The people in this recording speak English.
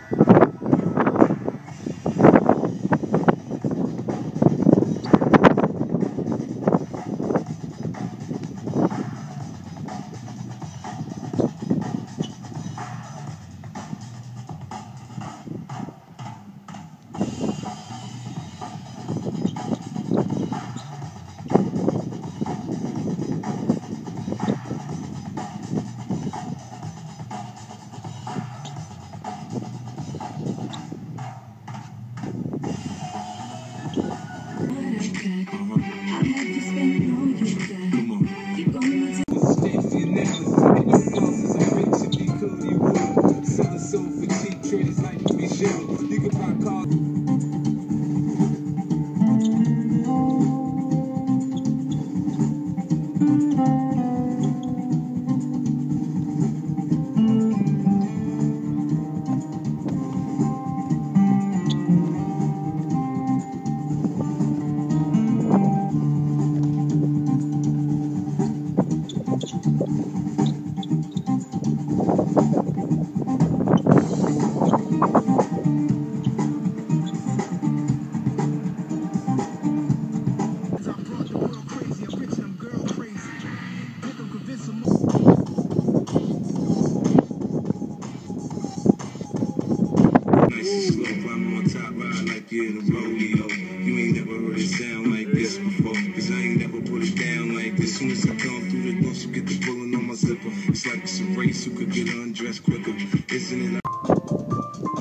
In a rodeo. You ain't never heard it sound like this before. Cause I ain't never put it down like this. Soon as I come through the door, she get the pulling on my zipper. It's like it's a race who could get undressed quicker. Isn't it?